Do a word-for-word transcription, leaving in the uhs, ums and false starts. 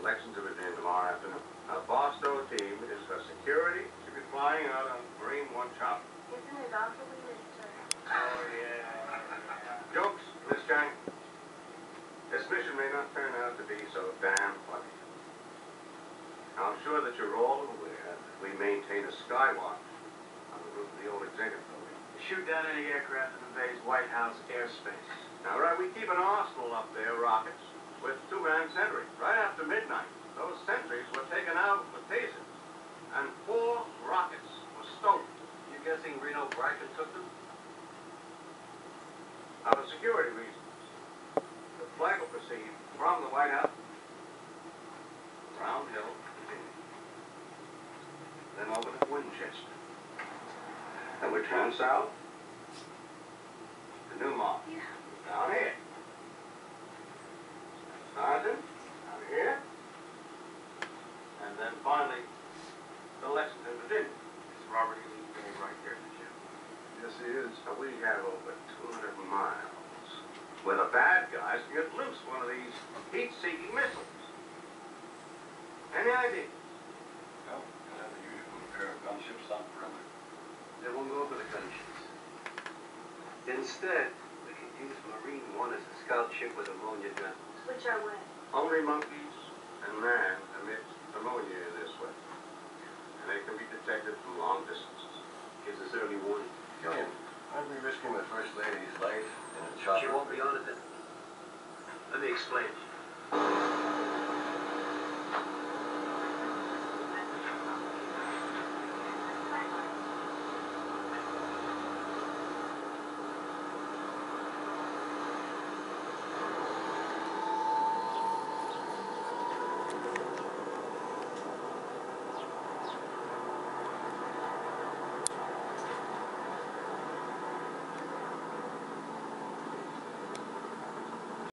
Lexington, Virginia, tomorrow afternoon. Our Barstow team is for security. She'll be flying out on Marine One chopper. Isn't it awfully late, sir? Oh, yeah. Jokes, Miss Chang. This mission may not turn out to be so damn funny. I'm sure that you're all aware that we maintain a sky watch on the roof of the old executive building. Shoot down any aircraft that invades White House airspace. Now, right, we keep an arsenal up there, rockets, with two-man sentries. Right after midnight, those sentries were taken out with tasers, and four rockets were stolen. You guessing Reno Bracken took them? Out of security reasons. The flag will proceed from the White House, Round Hill, Virginia, then over to Winchester. Then we turn south to Newmont, Yeah. down here. Sergeant, down here. And then finally to Lexington, Virginia. It's Robert E. Lee Bay right there, Jim. Yes, it is. Now, we have over two hundred miles where the bad guys can get loose one of these heat-seeking missiles. Any idea? No, we'll have the usual pair of gunships on perimeter. They won't go over the gunships. Instead, we can use Marine One as a scout ship with ammonia guns. Which are when? Only monkeys and man emit ammonia this way. And they can be detected from long distances. Gives us early warning. Gillian, I'd be risking the First Lady's life in a chopper. She won't be on it then. Let me explain.